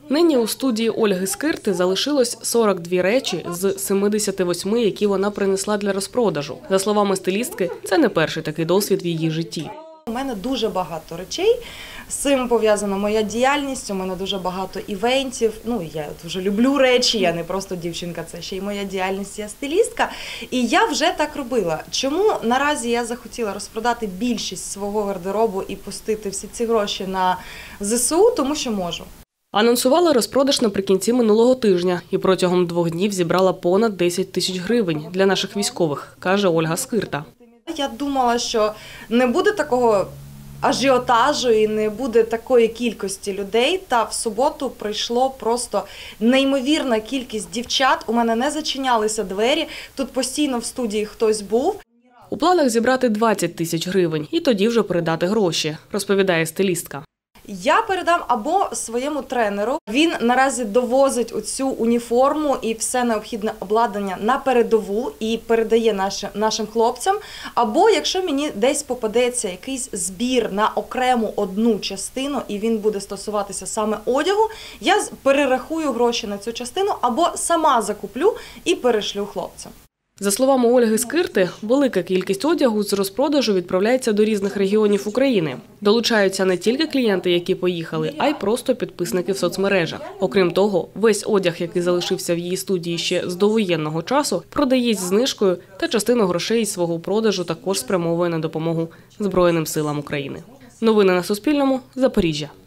Нині у студії Ольги Скирти залишилось 42 речі з 78, які вона принесла для розпродажу. За словами стилістки, це не перший такий досвід в її житті. У мене дуже багато речей, з цим пов'язана моя діяльність, у мене дуже багато івентів. Я дуже люблю речі, я не просто дівчинка, це ще й моя діяльність, я стилістка. І я вже так робила. Чому наразі я захотіла розпродати більшість свого гардеробу і пустити всі ці гроші на ЗСУ? Тому що можу. Анонсувала розпродаж наприкінці минулого тижня і протягом 2 днів зібрала понад 10 тисяч гривень для наших військових, каже Ольга Скирта. Я думала, що не буде такого ажіотажу і не буде такої кількості людей, та в суботу прийшло просто неймовірна кількість дівчат. У мене не зачинялися двері, тут постійно в студії хтось був. У планах зібрати 20 тисяч гривень і тоді вже передати гроші, розповідає стилістка. Я передам або своєму тренеру, він наразі довозить оцю уніформу і все необхідне обладнання на передову і передає нашим хлопцям, або якщо мені десь попадеться якийсь збір на окрему одну частину і він буде стосуватися саме одягу, я перерахую гроші на цю частину або сама закуплю і перешлю хлопцям. За словами Ольги Скирти, велика кількість одягу з розпродажу відправляється до різних регіонів України. Долучаються не тільки клієнти, які поїхали, а й просто підписники в соцмережах. Окрім того, весь одяг, який залишився в її студії ще з довоєнного часу, продає з знижкою та частину грошей із свого продажу також спрямовує на допомогу Збройним силам України. Новини на Суспільному. Запоріжжя.